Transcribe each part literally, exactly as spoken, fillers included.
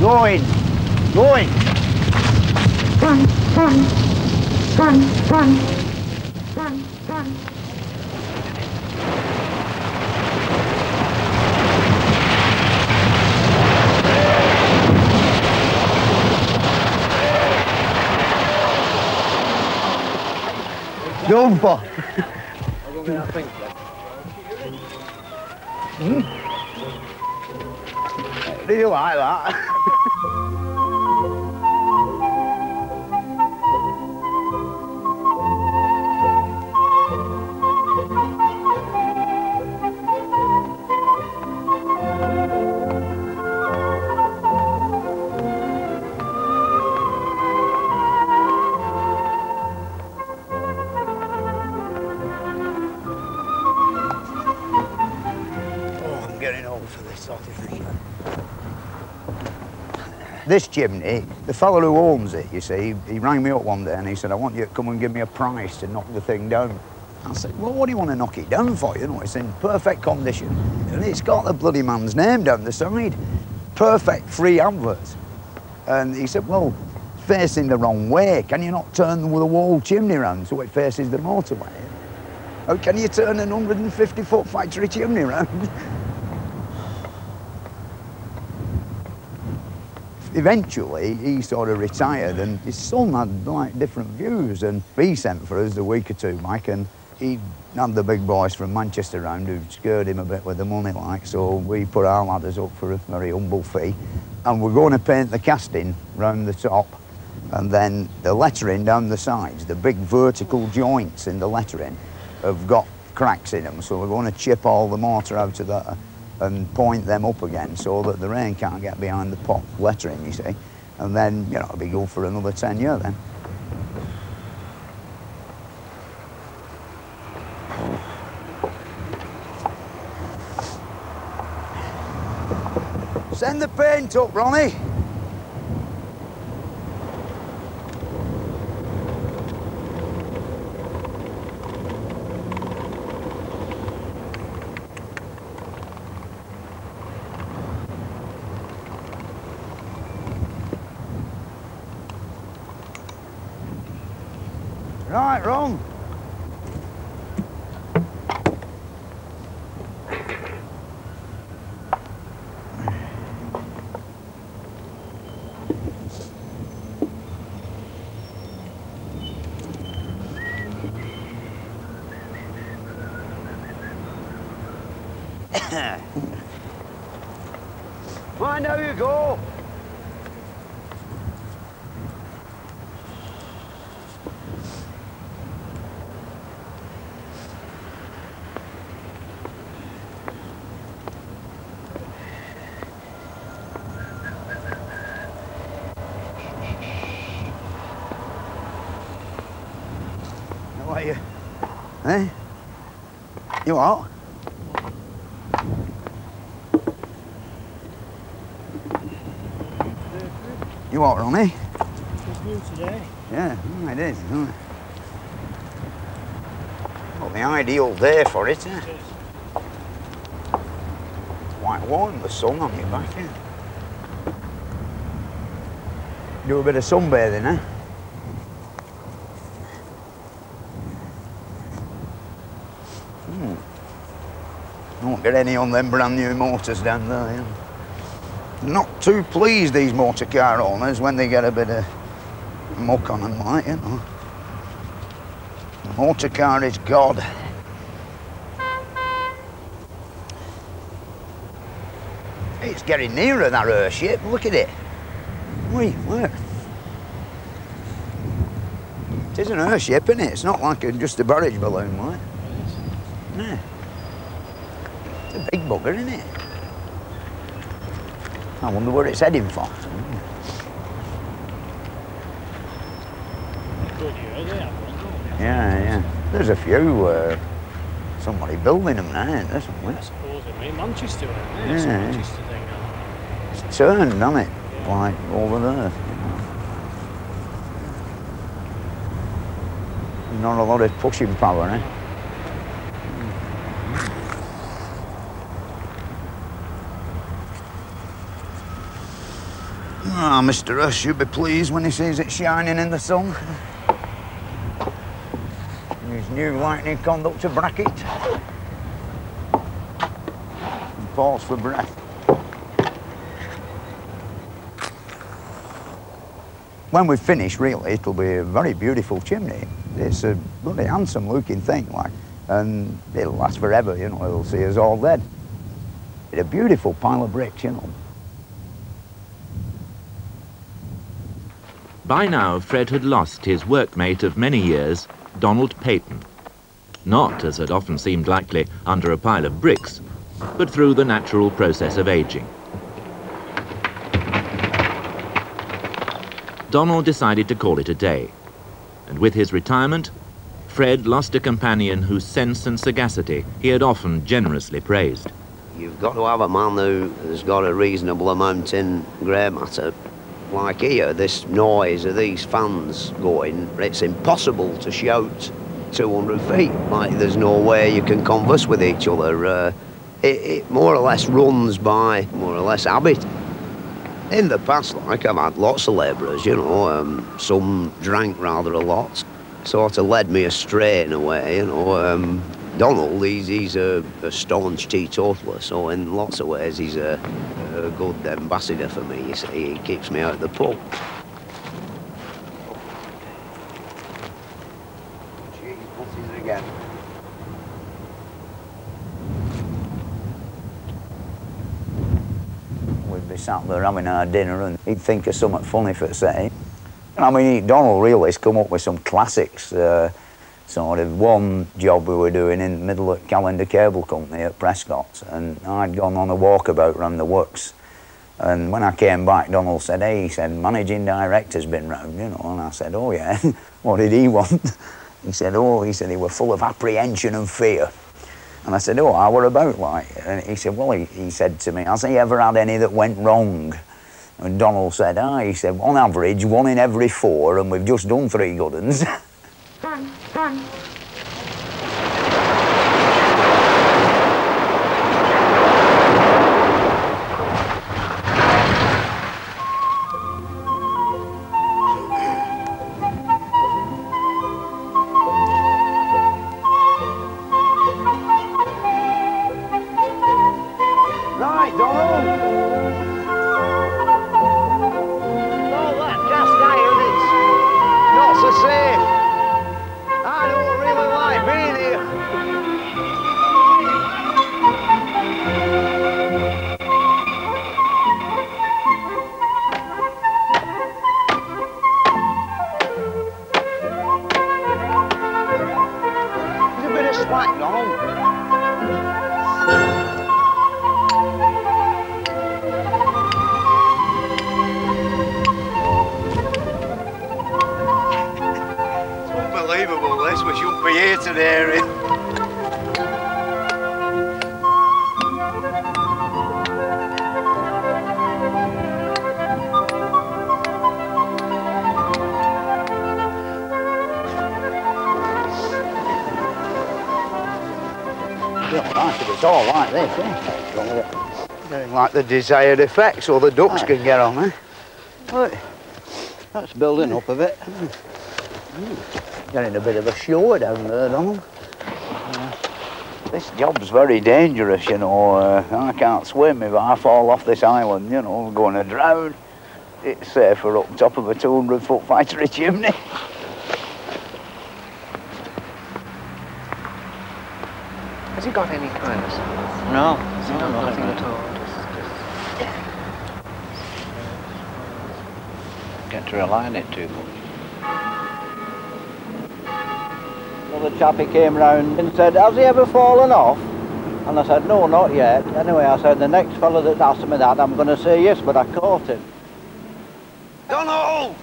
Going. Going. Run, run. Run, run. Run, run. Jumper. I'll go get that thing, hmm? Do you like that? This chimney, the fellow who owns it, you see, he rang me up one day and he said, I want you to come and give me a price to knock the thing down. I said, well, what do you want to knock it down for? You know, it's in perfect condition. And it's got the bloody man's name down the side. Perfect free adverts. And he said, well, it's facing the wrong way. Can you not turn the wall chimney round so it faces the motorway? How can you turn an one hundred fifty foot factory chimney round? Eventually, he sort of retired and his son had like different views, and he sent for us a week or two back, and he had the big boys from Manchester round who scared him a bit with the money, like, so we put our ladders up for a very humble fee, and we're going to paint the casting round the top, and then the lettering down the sides, the big vertical joints in the lettering have got cracks in them, so we're going to chip all the mortar out of there and point them up again so that the rain can't get behind the pot lettering, you see. And then, you know, it'll be good for another ten years then. Send the paint up, Ronnie. Right, Ron. Mind how you go. How are you? Eh? You what? You what, Ronnie? It's new today. Yeah, oh, it is, isn't it? Well, the ideal day for it, isn't it? It is. It's quite warm, the sun on your back, isn't it? Do a bit of sunbathing, eh? Hmm. Won't get any on them brand new motors down there, you know. Not too pleased, these motor car owners, when they get a bit of muck on them, like, you know. The motor car is God. It's getting nearer, that airship. Look at it. Wait, where? It is an airship, isn't it? It's not like a, just a barrage balloon, like. Yeah. It's a big bugger, isn't it? I wonder where it's heading for. Yeah, yeah. There's a few, uh, somebody building them now, isn't there, somewhere? I suppose it may Manchester, isn't it? Yeah, It's a yeah. Manchester thing. It's turned, hasn't it? Yeah. Like over there. You know. Not a lot of pushing power, eh? Ah, Mister Rush should be pleased when he sees it shining in the sun. His new lightning conductor bracket. And pause for breath. When we've finished, really, it'll be a very beautiful chimney. It's a bloody handsome looking thing, like, and it'll last forever, you know, it'll see us all dead. It's a beautiful pile of bricks, you know. By now, Fred had lost his workmate of many years, Donald Peyton. Not, as had often seemed likely, under a pile of bricks, but through the natural process of aging. Donald decided to call it a day, and with his retirement, Fred lost a companion whose sense and sagacity he had often generously praised. You've got to have a man who has got a reasonable amount in grey matter. Like here, this noise of these fans going, it's impossible to shout two hundred feet. Like, there's no way you can converse with each other. Uh, it, it more or less runs by more or less habit. In the past, like, I've had lots of labourers, you know, um, some drank rather a lot. Sort of led me astray in a way, you know. Um, Donald, he's, he's a, a staunch teetotaler, so in lots of ways he's a, a good ambassador for me, you see. He keeps me out of the pub. Gee, what is it again? We'd be sat there having our dinner and he'd think of something funny for say. And I mean, Donald really has come up with some classics. Uh, sort of one job we were doing in the middle of Calendar Cable Company at Prescott's, and I'd gone on a walkabout around the works. And when I came back, Donald said, hey, he said, managing director's been round, you know, and I said, oh yeah, what did he want? He said, oh, he said he were full of apprehension and fear. And I said, oh, how were about like? And he said, well, he, he said to me, has he ever had any that went wrong? And Donald said, ah, he said, on average, one in every four, and we've just done three good ones. Right, Donald. All that cast iron, it's not so safe. I don't really like being here. There's a bit of slack, Donald. Unbelievable, this. We shouldn't be here today. Nice if it's all like this, eh? Getting like the desired effect, so the ducks Right. can get on, eh? Look, That's building up a bit. getting a bit of a show down there, Donald. Uh, this job's very dangerous, you know. Uh, I can't swim if I fall off this island, you know, I'm going to drown. It's safer up top of a two hundred foot factory chimney. Has he got any kind of... No, Has he got nothing at all? Just, Get to rely on it too much. Well, the chappie came round and said, has he ever fallen off? And I said, no, not yet. Anyway, I said, the next fellow that asks me that, I'm going to say yes, but I caught him. Donald!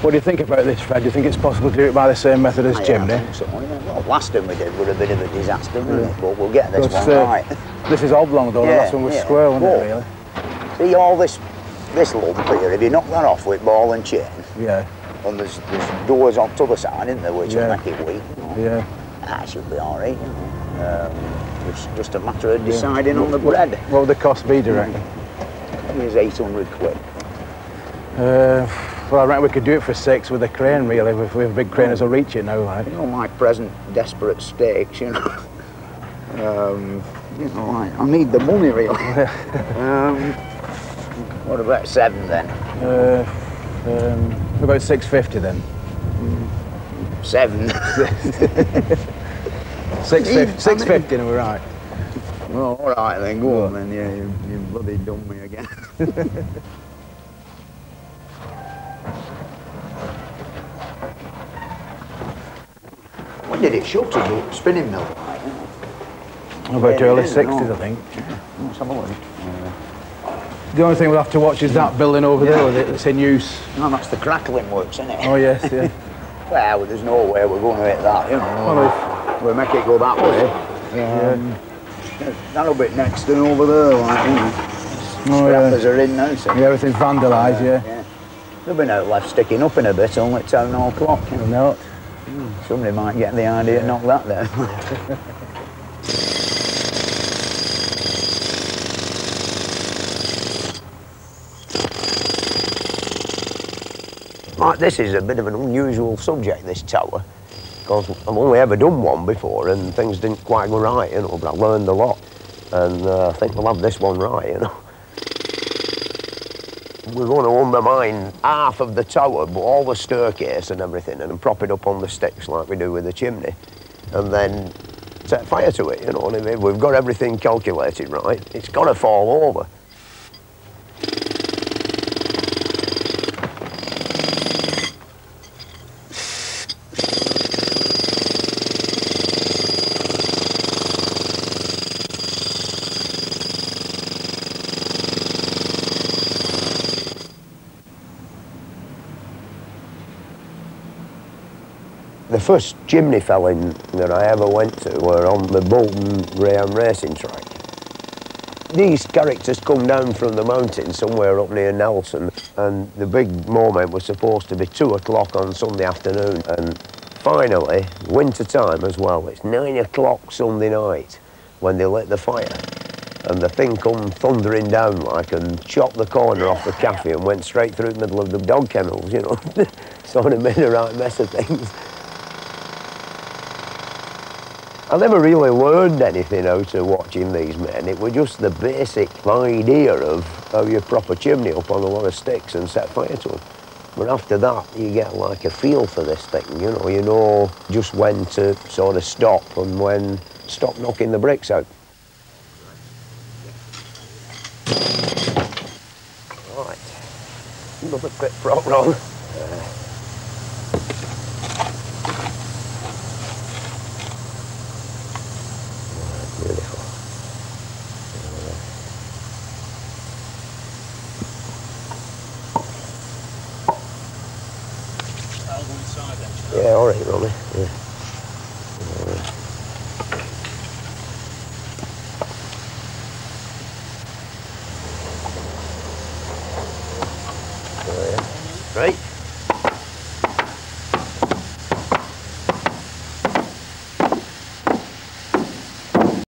What do you think about this, Fred? Do you think it's possible to do it by the same method as I chimney? think so, yeah. Well, last time we did was a bit of a disaster, wasn't it? But we'll get this Because, one uh, right. This is oblong though, and Yeah, the last one was yeah. square, wasn't But, it, really? See all this this lump here, if you knock that off with ball and chain, Yeah, and there's, there's doors on the other side, isn't there, which Yeah. will make it weak, you know. yeah. That should be all right, you know. Um, it's just a matter of deciding on the bread. What would the cost be, do you reckon? Here's eight hundred quid. Uh, well, I reckon we could do it for six with a crane, really. With, with a big crane, will reach it now, like. You know, my present desperate stakes, you know. um, you know, I, I need the money, really. um, what about seven, then? Uh, um, about six fifty then. Seven. Six Even- fifty, six fifty, and we're right. Well, all right, then, go on, then. Yeah, you, you bloody done me again. When did it shut to the spinning mill? About Yeah, early it is, sixties, no. I think. Let's have a look. The only thing we'll have to watch is that building over there with it that's in use. No, that's the crackling works, isn't it? Oh yes, yeah. Well, there's no way we're going to hit that, you know. Well, We'll make it go that way. Um, That'll be next and over there, like, you know. Oh, yeah. Scrappers are in now, so. Yeah, everything's vandalised, yeah. yeah. There'll be no left sticking up in a bit, only at ten o'clock. You know. No. Somebody might get the idea to knock that down. Like, this is a bit of an unusual subject, this tower, because I've only ever done one before and things didn't quite go right, you know, but I learned a lot, and uh, I think we'll have this one right, you know. We're going to undermine half of the tower, but all the staircase and everything, and prop it up on the sticks like we do with the chimney, and then set fire to it, you know, and if we've got everything calculated right, it's got to fall over. The first chimney felling that I ever went to were on the Bolton Graham racing track. These characters come down from the mountain somewhere up near Nelson, and the big moment was supposed to be two o'clock on Sunday afternoon, and finally, winter time as well, it's nine o'clock Sunday night when they lit the fire, and the thing come thundering down like and chopped the corner off the cafe and went straight through the middle of the dog kennels, you know. Sort of made a right mess of things. I never really learned anything out of watching these men. It was just the basic idea of how you prop a chimney up on a lot of sticks and set fire to them. But after that, you get like a feel for this thing, you know. You know just when to sort of stop and when stop knocking the bricks out. Right, another bit prop roll. Beautiful. I'll go inside then. Yeah, all right, Ronnie. Yeah. All right. Oh, yeah. Right.